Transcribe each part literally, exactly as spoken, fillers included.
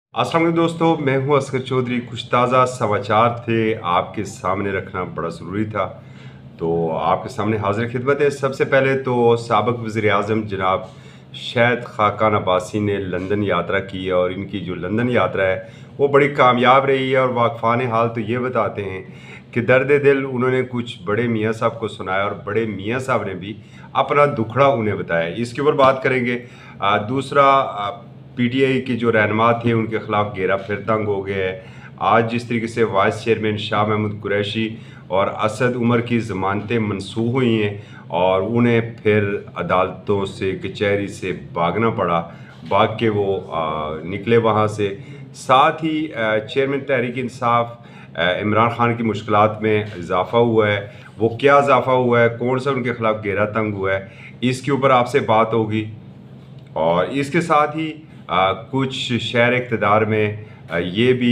अस्सलाम वालेकुम दोस्तों, मैं हूं असगर चौधरी। कुछ ताज़ा समाचार थे आपके सामने रखना बड़ा ज़रूरी था, तो आपके सामने हाज़िर खिदमत है। सबसे पहले तो साबिक़ वज़ीर-ए-आज़म जनाब शाहिद खाकान अब्बासी ने लंदन यात्रा की है और इनकी जो लंदन यात्रा है वो बड़ी कामयाब रही है। और वाक़फ़ान हाल तो ये बताते हैं कि दर्द दिल उन्होंने कुछ बड़े मियाँ साहब को सुनाया और बड़े मियाँ साहब ने भी अपना दुखड़ा उन्हें बताया। इसके ऊपर बात करेंगे। अ, दूसरा, अ, पीटीआई के जो रहनुमा थे उनके खिलाफ घेरा फिर तंग हो गया है। आज जिस तरीके से वाइस चेयरमैन शाह महमूद कुरैशी और असद उमर की ज़मानतें मनसूख हुई हैं और उन्हें फिर अदालतों से, कचहरी से भागना पड़ा, भाग के वो आ, निकले वहाँ से। साथ ही आ, चेयरमैन तहरीक इंसाफ आ, इमरान खान की मुश्किलात में इजाफ़ा हुआ है। वो क्या इजाफ़ा हुआ है, कौन सा उनके खिलाफ घेरा तंग हुआ है, इसके ऊपर आपसे बात होगी। और इसके साथ ही आ, कुछ शहर इक़्तिदार में आ, ये भी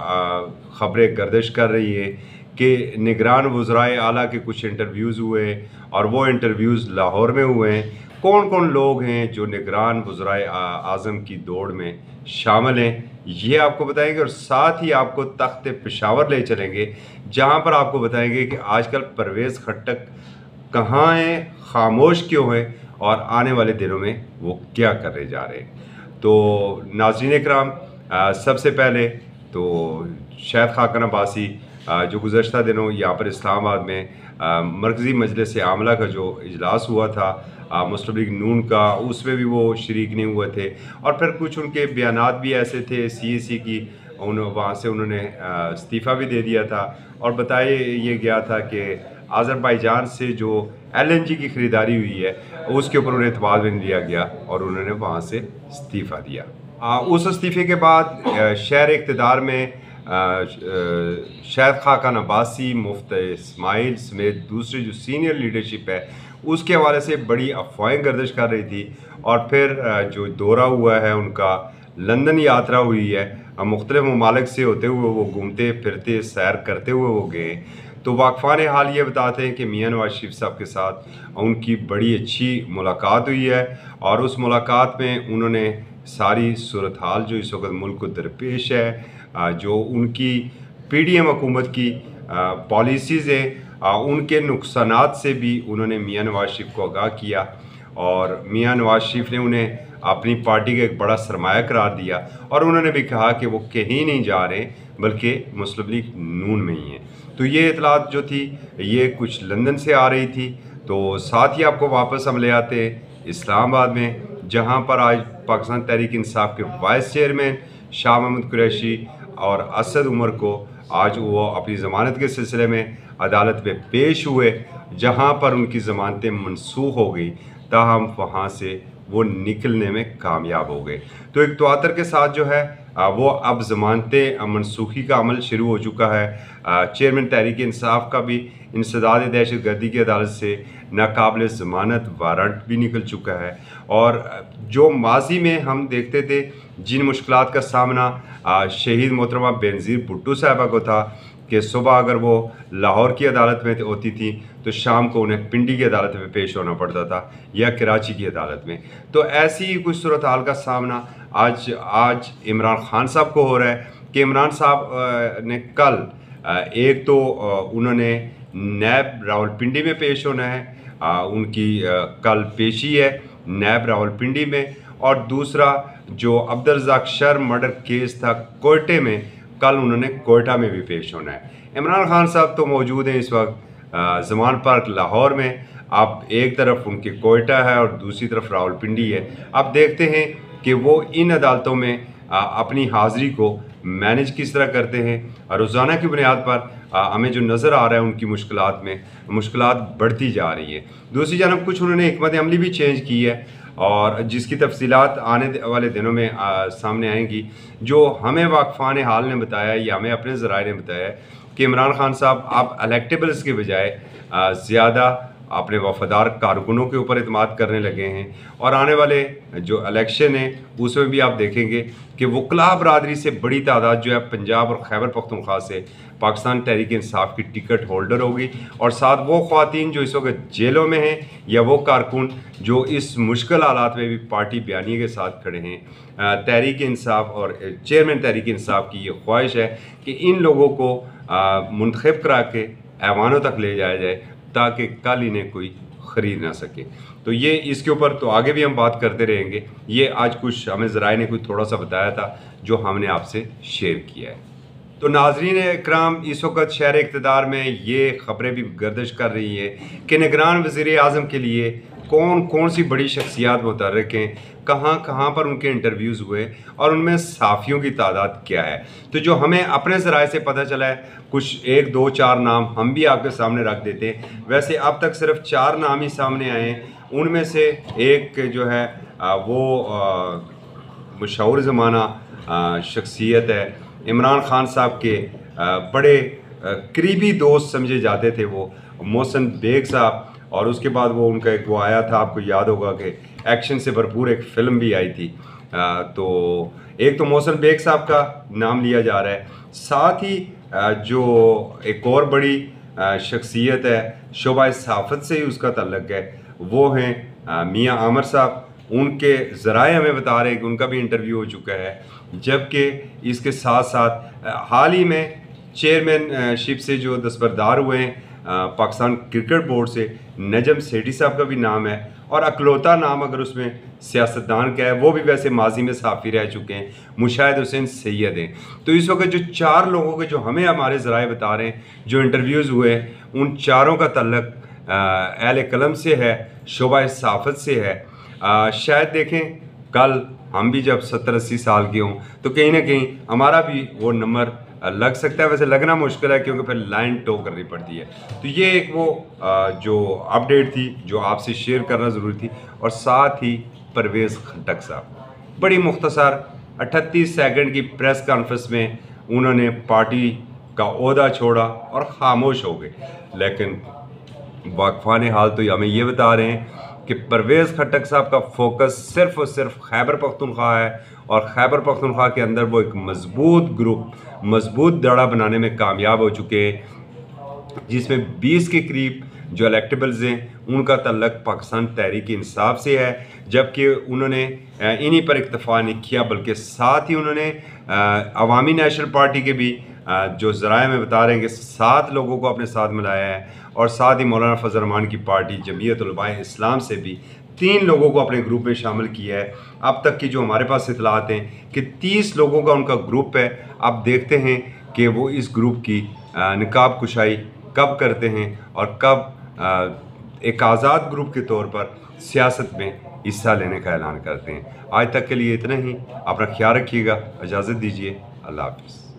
ख़बरें गर्दिश कर रही है कि निगरान वज़राए आला के कुछ इंटरव्यूज़ हुए और वो इंटरव्यूज़ लाहौर में हुए हैं। कौन कौन लोग हैं जो निगरान वज़राए आज़म की दौड़ में शामिल हैं, ये आपको बताएंगे। और साथ ही आपको तख्त पेशावर ले चलेंगे, जहाँ पर आपको बताएंगे कि आजकल परवेज़ खट्टक कहाँ हैं, खामोश क्यों हैं और आने वाले दिनों में वो क्या करने जा रहे हैं। तो नाज़रीन इकराम, अ, सबसे पहले तो शाहिद खाकान अब्बासी अ, जो गुज़श्ता दिनों यहाँ पर इस्लामाबाद में अ, मरकज़ी मजलिस आमला का जो इजलास हुआ था अ, मुस्लिम लीग नून का, उसमें भी वो शरीक नहीं हुए थे। और फिर कुछ उनके बयानात भी ऐसे थे सी ए सी की, उन वहाँ से उन्होंने अ, इस्तीफ़ा भी दे दिया था और बताया ये गया था कि अज़रबैजान से जो एल एन जी की ख़रीदारी हुई है उसके ऊपर उन्हें एतबार में लिया गया और उन्होंने वहाँ से इस्तीफ़ा दिया। अ, उस इस्तीफ़े के बाद अ, शहर इक़्तिदार में अ, शाहिद खाकान अब्बासी, मुफ्ती इस्माइल समेत दूसरी जो सीनियर लीडरशिप है उसके हवाले से बड़ी अफवाहें गर्दिश कर रही थी। और फिर अ, जो दौरा हुआ है उनका, लंदन यात्रा हुई है, मुख्तलिफ़ ममालिक से होते हुए वो घूमते फिरते सैर करते हुए वो गए। तो वाक़फ़ान हाल ये बताते हैं कि मियाँ नवाज़ शरीफ साहब के साथ उनकी बड़ी अच्छी मुलाकात हुई है और उस मुलाकात में उन्होंने सारी सूरत हाल जो इस वक्त मुल्क को दरपेश है, अ, जो उनकी पी डी एम हुकूमत की पॉलिसीज़ हैं, अ, उनके नुकसानात से भी उन्होंने मियाँ नवाज़ शरीफ को आगाह किया। और मियाँ नवाज़ शरीफ ने उन्हें अपनी पार्टी का एक बड़ा सरमाया करार दिया और उन्होंने भी कहा कि वो कहीं नहीं जा रहे बल्कि मुस्लिम लीग नून में ही हैं। तो ये इतलात जो थी ये कुछ लंदन से आ रही थी। तो साथ ही आपको वापस हम ले आते हैं इस्लामाबाद में, जहाँ पर आज पाकिस्तान तहरीक इंसाफ के वाइस चेयरमैन शाह महमूद कुरैशी और असद उमर को आज वो अपनी ज़मानत के सिलसिले में अदालत में पेश हुए, जहाँ पर उनकी ज़मानतें मनसूख हो गई, ताहम वहाँ से वो निकलने में कामयाब हो गए। तो एक तवातर के साथ जो है अ, वो अब ज़मानतें मनसूखी का अमल शुरू हो चुका है। अ, चेयरमैन तहरीक इंसाफ का भी इंसदाद दहशत गर्दी की अदालत से नाकाबिल ज़मानत वारंट भी निकल चुका है। और जो माजी में हम देखते थे जिन मुश्किलात का सामना अ, शहीद मोहतरमा बेनज़ीर भुट्टो साहिबा को था कि सुबह अगर वो लाहौर की अदालत में होती थी तो शाम को उन्हें पिंडी की अदालत में पेश होना पड़ता था या कराची की अदालत में। तो ऐसी ही कुछ सूरत हाल का सामना आज आज इमरान खान साहब को हो रहा है कि इमरान साहब अ, ने कल अ, एक तो अ, उन्होंने नैब रावलपिंडी में पेश होना है, अ, उनकी अ, कल पेशी है नैब रावलपिंडी में। और दूसरा जो अब्दुर्रज़ाक शर मर्डर केस था कोयटे में, कल उन्होंने कोयटा में भी पेश होना है। इमरान खान साहब तो मौजूद हैं इस वक्त ज़मान पार्क लाहौर में। अब एक तरफ उनके कोयटा है और दूसरी तरफ रावलपिंडी है। अब देखते हैं कि वो इन अदालतों में आ, अपनी हाज़िरी को मैनेज किस तरह करते हैं। रोज़ाना की बुनियाद पर आ, हमें जो नज़र आ रहा है उनकी मुश्किलात में मुश्किलात बढ़ती जा रही है। दूसरी जानब कुछ उन्होंने हिकमत अमली भी चेंज की है और जिसकी तफसीलात आने वाले दिनों में आ, सामने आएंगी। जो हमें वाक़फ़ान हाल ने बताया या हमें अपने ज़राए ने बताया कि इमरान खान साहब अब इलेक्टेबल्स के बजाय ज़्यादा अपने वफादार कारकुनों के ऊपर एतमाद करने लगे हैं। और आने वाले जो इलेक्शन है उसमें भी आप देखेंगे कि वकला बरादरी से बड़ी तादाद जो है पंजाब और खैबर पख्तूनख्वा से पाकिस्तान तहरीक इंसाफ की टिकट होल्डर होगी, और साथ वो ख़वातीन जो इस वक्त जेलों में हैं या वो कारकुन जो इस मुश्किल हालात में भी पार्टी बयानी के साथ खड़े हैं। तहरीक इंसाफ और चेयरमैन तहरीक इंसाफ की ये ख्वाहिश है कि इन लोगों को मुंतखब करा के ऐवानों तक ले जाया जाए ताकि कल इन्हें कोई ख़रीद ना सके। तो ये इसके ऊपर तो आगे भी हम बात करते रहेंगे। ये आज कुछ हमें ज़राए ने कुछ थोड़ा सा बताया था जो हमने आपसे शेयर किया है। तो नाजरीन इकराम, इस वक्त शहर इक़्तिदार में ये ख़बरें भी गर्दिश कर रही है कि निगरान वज़ीर आज़म के लिए कौन कौन सी बड़ी शख्सियात मुतहर्रिक हैं, कहाँ कहाँ पर उनके इंटरव्यूज़ हुए और उनमें साफ़ियों की तादाद क्या है। तो जो हमें अपने ज़राए से पता चला है, कुछ एक दो चार नाम हम भी आपके सामने रख देते हैं। वैसे अब तक सिर्फ चार नाम ही सामने आए हैं। उनमें से एक जो है वो मशहूर ज़माना शख्सियत है, इमरान खान साहब के बड़े करीबी दोस्त समझे जाते थे वो मोहसिन बेग साहब। और उसके बाद वो उनका एक वो आया था, आपको याद होगा कि एक्शन से भरपूर एक फ़िल्म भी आई थी। आ, तो एक तो मोहसिन बेग साहब का नाम लिया जा रहा है। साथ ही आ, जो एक और बड़ी शख्सियत है, शोबा सहाफ़त से ही उसका तल्लुक़ है, वो हैं मियाँ आमिर साहब। उनके ज़राए हमें बता रहे हैं कि उनका भी इंटरव्यू हो चुका है। जबकि इसके साथ साथ हाल ही में चेयरमैन शिप से जो दस्तबरदार हुए हैं पाकिस्तान क्रिकेट बोर्ड से, नजम सेठी साहब का भी नाम है। और अकलौता नाम अगर उसमें सियासतदान का है, वो भी वैसे माजी में साफ़ी रह चुके हैं, मुशाहिद हुसैन सैयद हैं। तो इस वक्त जो चार लोगों के जो हमें हमारे ज़राए बता रहे हैं जो इंटरव्यूज़ हुए हैं, उन चारों का तल्लुक़ अहले कलम से है, शोबा सहाफ़त से है। आ, शायद देखें कल हम भी जब सत्तर अस्सी साल के हों तो कहीं ना कहीं हमारा भी वो नंबर लग सकता है। वैसे लगना मुश्किल है क्योंकि फिर लाइन टो करनी पड़ती है। तो ये एक वो जो अपडेट थी जो आपसे शेयर करना ज़रूरी थी। और साथ ही परवेज़ खट्टक साहब बड़ी मुख्तसर अठतीस सेकंड की प्रेस कॉन्फ्रेंस में उन्होंने पार्टी का ओहदा छोड़ा और ख़ामोश हो गए। लेकिन वाकफ़ान हाल तो हमें ये बता रहे हैं कि परवेज़ खट्टक साहब का फोकस सिर्फ़ और सिर्फ खैबर पख्तूनख्वा है, और खैबर पख्तूनख्वा के अंदर वो एक मजबूत ग्रुप, मजबूत दड़ा बनाने में कामयाब हो चुके हैं, जिसमें बीस के करीब जो इलेक्टेबल्स हैं उनका तल्लुक़ पाकिस्तान तहरीक इंसाफ से है। जबकि उन्होंने इन्हीं पर इक्तफ़ा नहीं किया बल्कि साथ ही उन्होंने अवामी नेशनल पार्टी के भी जो ज़राए में बता रहे हैं कि सात लोगों को अपने साथ मिलाया है, और साथ ही मौलाना फजल रहमान की पार्टी जमीयत उलमाए इस्लाम से भी तीन लोगों को अपने ग्रुप में शामिल किया है। अब तक की जो हमारे पास इतलात हैं कि तीस लोगों का उनका ग्रुप है। अब देखते हैं कि वो इस ग्रुप की निकाब कुशाई कब करते हैं और कब एक आज़ाद ग्रुप के तौर पर सियासत में हिस्सा लेने का ऐलान करते हैं। आज तक के लिए इतना ही। अपना ख्याल रखिएगा, इजाज़त दीजिए, अल्लाह हाफ़िज़।